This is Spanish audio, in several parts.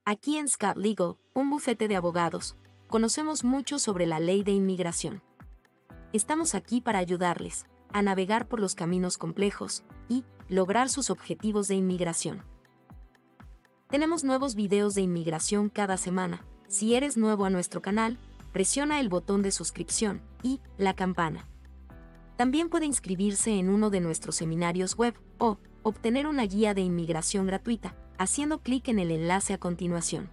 Aquí en Scott Legal, un bufete de abogados, conocemos mucho sobre la ley de inmigración. Estamos aquí para ayudarles a navegar por los caminos complejos y lograr sus objetivos de inmigración. Tenemos nuevos videos de inmigración cada semana. Si eres nuevo a nuestro canal, presiona el botón de suscripción y la campana. También puede inscribirse en uno de nuestros seminarios web o obtener una guía de inmigración gratuita, haciendo clic en el enlace a continuación.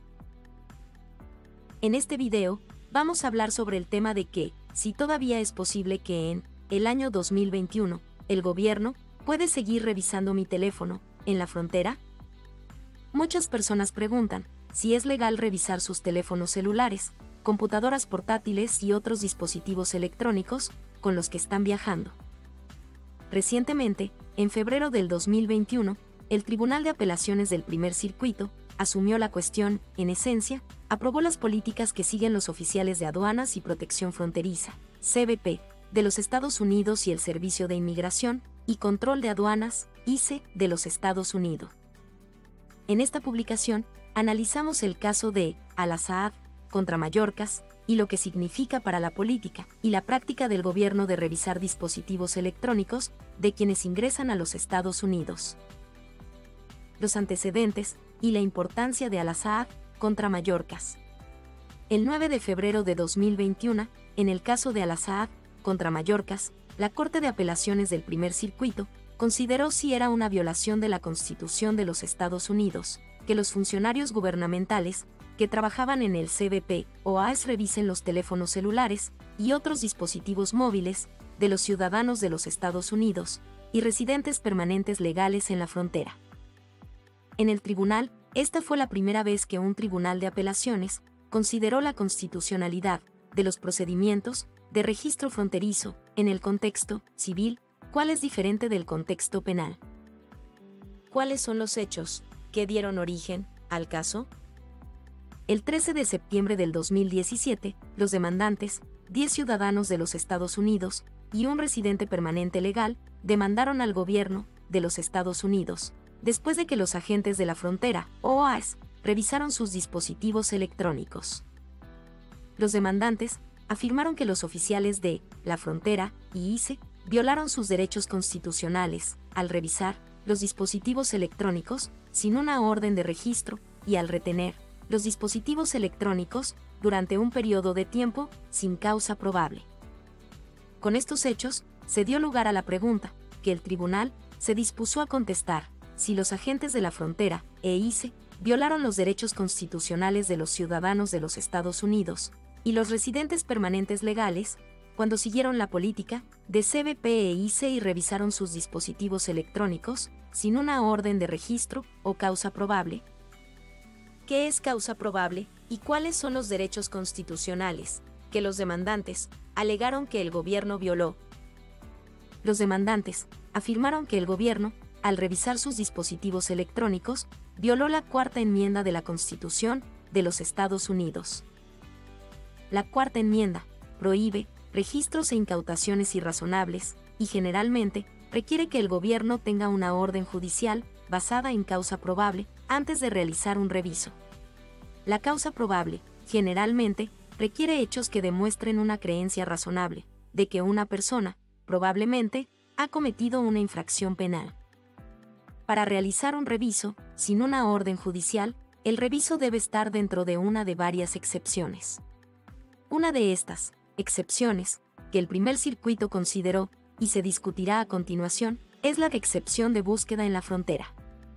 En este video, vamos a hablar sobre el tema de que, si todavía es posible que en el año 2021, el gobierno puede seguir revisando mi teléfono en la frontera. Muchas personas preguntan si es legal revisar sus teléfonos celulares, computadoras portátiles y otros dispositivos electrónicos con los que están viajando. Recientemente, en febrero del 2021, el Tribunal de Apelaciones del Primer Circuito asumió la cuestión, en esencia, aprobó las políticas que siguen los oficiales de Aduanas y Protección Fronteriza, CBP, de los Estados Unidos y el Servicio de Inmigración y Control de Aduanas, ICE, de los Estados Unidos. En esta publicación, analizamos el caso de Al-Assad contra Mayorkas y lo que significa para la política y la práctica del gobierno de revisar dispositivos electrónicos de quienes ingresan a los Estados Unidos. Los antecedentes y la importancia de Al-Assad contra Mayorkas. El 9 de febrero de 2021, en el caso de Al-Assad contra Mayorkas, la Corte de Apelaciones del Primer Circuito consideró si era una violación de la Constitución de los Estados Unidos que los funcionarios gubernamentales que trabajaban en el CBP o AES revisen los teléfonos celulares y otros dispositivos móviles de los ciudadanos de los Estados Unidos y residentes permanentes legales en la frontera. En el tribunal, esta fue la primera vez que un tribunal de apelaciones consideró la constitucionalidad de los procedimientos de registro fronterizo en el contexto civil, cuál es diferente del contexto penal. ¿Cuáles son los hechos que dieron origen al caso? El 13 de septiembre del 2017, los demandantes, 10 ciudadanos de los Estados Unidos y un residente permanente legal, demandaron al gobierno de los Estados Unidos, después de que los agentes de la frontera, o AES, revisaron sus dispositivos electrónicos. Los demandantes afirmaron que los oficiales de la frontera y ICE violaron sus derechos constitucionales al revisar los dispositivos electrónicos sin una orden de registro y al retener los dispositivos electrónicos durante un periodo de tiempo sin causa probable. Con estos hechos, se dio lugar a la pregunta, que el tribunal se dispuso a contestar, si los agentes de la frontera e ICE violaron los derechos constitucionales de los ciudadanos de los Estados Unidos y los residentes permanentes legales, cuando siguieron la política de CBP e ICE y revisaron sus dispositivos electrónicos sin una orden de registro o causa probable. ¿Qué es causa probable y cuáles son los derechos constitucionales que los demandantes alegaron que el gobierno violó? Los demandantes afirmaron que el gobierno, al revisar sus dispositivos electrónicos, violó la Cuarta Enmienda de la Constitución de los Estados Unidos. La Cuarta Enmienda prohíbe registros e incautaciones irrazonables y generalmente requiere que el gobierno tenga una orden judicial basada en causa probable antes de realizar un reviso. La causa probable, generalmente, requiere hechos que demuestren una creencia razonable de que una persona, probablemente, ha cometido una infracción penal. Para realizar un reviso, sin una orden judicial, el reviso debe estar dentro de una de varias excepciones. Una de estas excepciones, que el Primer Circuito consideró, y se discutirá a continuación, es la excepción de búsqueda en la frontera.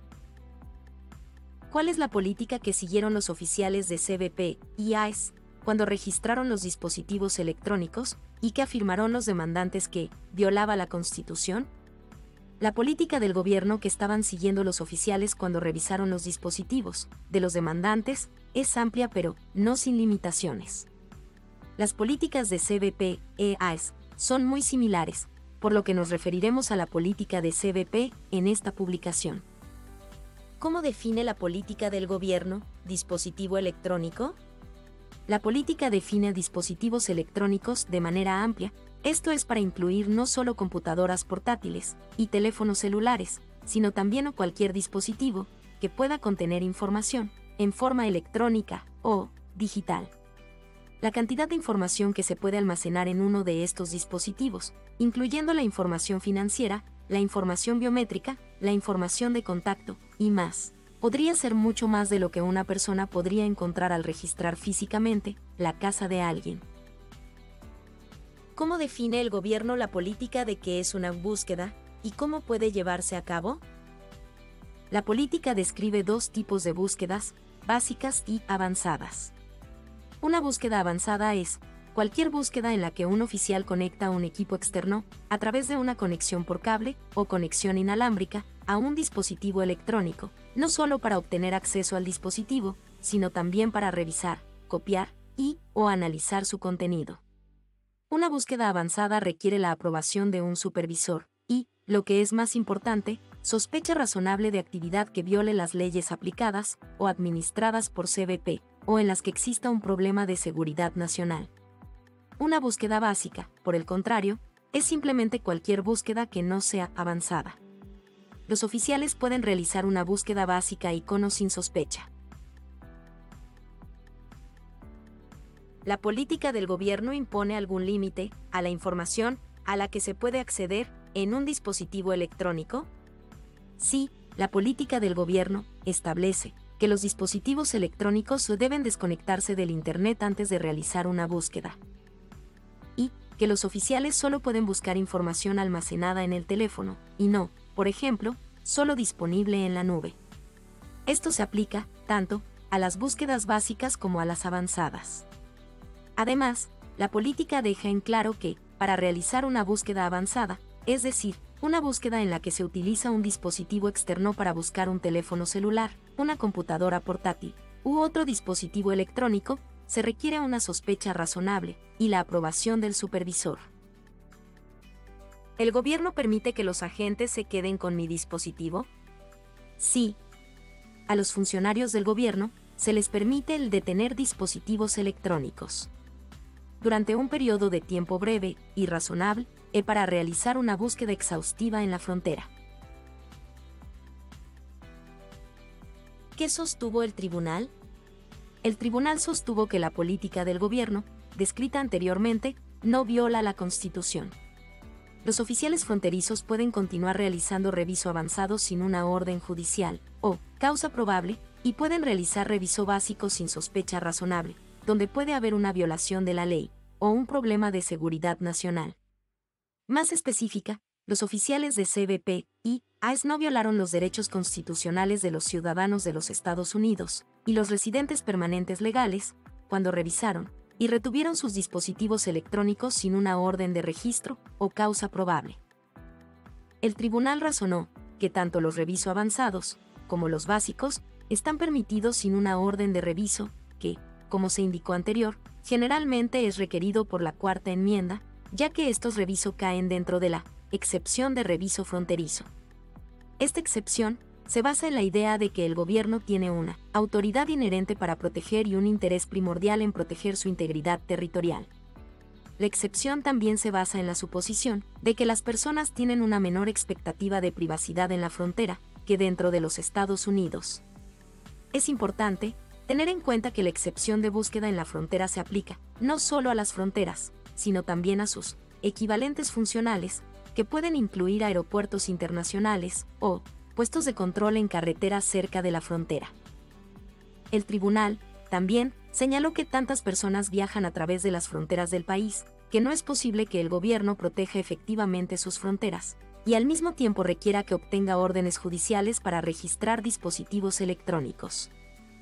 ¿Cuál es la política que siguieron los oficiales de CBP y AES cuando registraron los dispositivos electrónicos y que afirmaron los demandantes que violaba la Constitución? La política del gobierno que estaban siguiendo los oficiales cuando revisaron los dispositivos de los demandantes es amplia pero no sin limitaciones. Las políticas de CBP e AES son muy similares, por lo que nos referiremos a la política de CBP en esta publicación. ¿Cómo define la política del gobierno dispositivo electrónico? La política define dispositivos electrónicos de manera amplia, esto es para incluir no solo computadoras portátiles y teléfonos celulares, sino también cualquier dispositivo que pueda contener información en forma electrónica o digital. La cantidad de información que se puede almacenar en uno de estos dispositivos, incluyendo la información financiera, la información biométrica, la información de contacto y más, podría ser mucho más de lo que una persona podría encontrar al registrar físicamente la casa de alguien. ¿Cómo define el gobierno la política de qué es una búsqueda y cómo puede llevarse a cabo? La política describe dos tipos de búsquedas, básicas y avanzadas. Una búsqueda avanzada es cualquier búsqueda en la que un oficial conecta un equipo externo, a través de una conexión por cable o conexión inalámbrica, a un dispositivo electrónico, no solo para obtener acceso al dispositivo, sino también para revisar, copiar o analizar su contenido. Una búsqueda avanzada requiere la aprobación de un supervisor y, lo que es más importante, sospecha razonable de actividad que viole las leyes aplicadas o administradas por CBP, o en las que exista un problema de seguridad nacional. Una búsqueda básica, por el contrario, es simplemente cualquier búsqueda que no sea avanzada. Los oficiales pueden realizar una búsqueda básica icono sin sospecha. ¿La política del gobierno impone algún límite a la información a la que se puede acceder en un dispositivo electrónico? Sí, la política del gobierno establece que los dispositivos electrónicos deben desconectarse del Internet antes de realizar una búsqueda. Y que los oficiales solo pueden buscar información almacenada en el teléfono, y no, por ejemplo, solo disponible en la nube. Esto se aplica, tanto, a las búsquedas básicas como a las avanzadas. Además, la política deja en claro que, para realizar una búsqueda avanzada, es decir, una búsqueda en la que se utiliza un dispositivo externo para buscar un teléfono celular, una computadora portátil u otro dispositivo electrónico, se requiere una sospecha razonable y la aprobación del supervisor. ¿El gobierno permite que los agentes se queden con mi dispositivo? Sí. A los funcionarios del gobierno se les permite el detener dispositivos electrónicos durante un periodo de tiempo breve y razonable, para realizar una búsqueda exhaustiva en la frontera. ¿Qué sostuvo el tribunal? El tribunal sostuvo que la política del gobierno, descrita anteriormente, no viola la Constitución. Los oficiales fronterizos pueden continuar realizando reviso avanzado sin una orden judicial o causa probable, y pueden realizar reviso básico sin sospecha razonable, donde puede haber una violación de la ley o un problema de seguridad nacional. Más específica, los oficiales de CBP y AES no violaron los derechos constitucionales de los ciudadanos de los Estados Unidos y los residentes permanentes legales cuando revisaron y retuvieron sus dispositivos electrónicos sin una orden de registro o causa probable. El tribunal razonó que tanto los reviso avanzados como los básicos están permitidos sin una orden de reviso que, como se indicó anterior, generalmente es requerido por la Cuarta Enmienda, ya que estos reviso caen dentro de la excepción de reviso fronterizo. Esta excepción se basa en la idea de que el gobierno tiene una autoridad inherente para proteger y un interés primordial en proteger su integridad territorial. La excepción también se basa en la suposición de que las personas tienen una menor expectativa de privacidad en la frontera que dentro de los Estados Unidos. Es importante tener en cuenta que la excepción de búsqueda en la frontera se aplica no solo a las fronteras, sino también a sus equivalentes funcionales, que pueden incluir aeropuertos internacionales o puestos de control en carreteras cerca de la frontera. El tribunal también señaló que tantas personas viajan a través de las fronteras del país, que no es posible que el gobierno proteja efectivamente sus fronteras, y al mismo tiempo requiera que obtenga órdenes judiciales para registrar dispositivos electrónicos.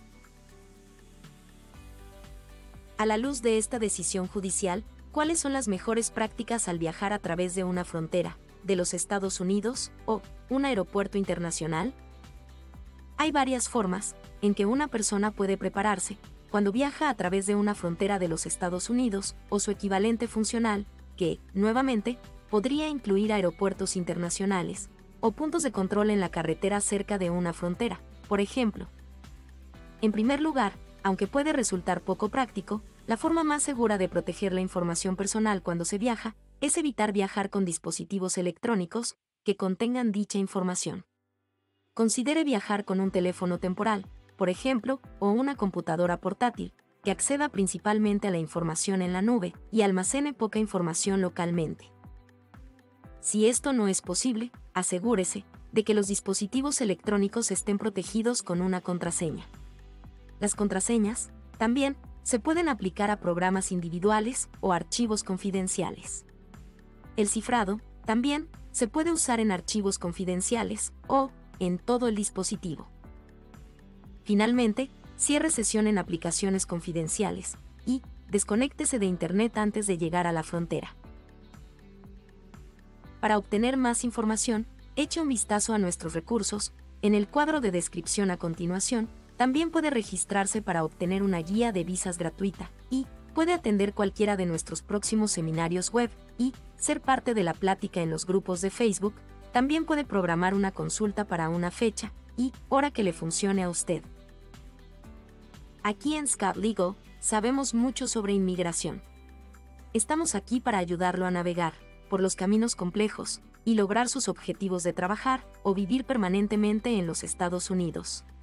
A la luz de esta decisión judicial, ¿cuáles son las mejores prácticas al viajar a través de una frontera de los Estados Unidos o un aeropuerto internacional? Hay varias formas en que una persona puede prepararse cuando viaja a través de una frontera de los Estados Unidos o su equivalente funcional, que, nuevamente, podría incluir aeropuertos internacionales o puntos de control en la carretera cerca de una frontera, por ejemplo. En primer lugar, aunque puede resultar poco práctico, la forma más segura de proteger la información personal cuando se viaja es evitar viajar con dispositivos electrónicos que contengan dicha información. Considere viajar con un teléfono temporal, por ejemplo, o una computadora portátil, que acceda principalmente a la información en la nube y almacene poca información localmente. Si esto no es posible, asegúrese de que los dispositivos electrónicos estén protegidos con una contraseña. Las contraseñas, también, se pueden aplicar a programas individuales o archivos confidenciales. El cifrado, también, se puede usar en archivos confidenciales o en todo el dispositivo. Finalmente, cierre sesión en aplicaciones confidenciales y desconéctese de Internet antes de llegar a la frontera. Para obtener más información, eche un vistazo a nuestros recursos. En el cuadro de descripción a continuación, también puede registrarse para obtener una guía de visas gratuita y puede atender cualquiera de nuestros próximos seminarios web y ser parte de la plática en los grupos de Facebook. También puede programar una consulta para una fecha y hora que le funcione a usted. Aquí en Scott Legal, sabemos mucho sobre inmigración. Estamos aquí para ayudarlo a navegar por los caminos complejos y lograr sus objetivos de trabajar o vivir permanentemente en los Estados Unidos.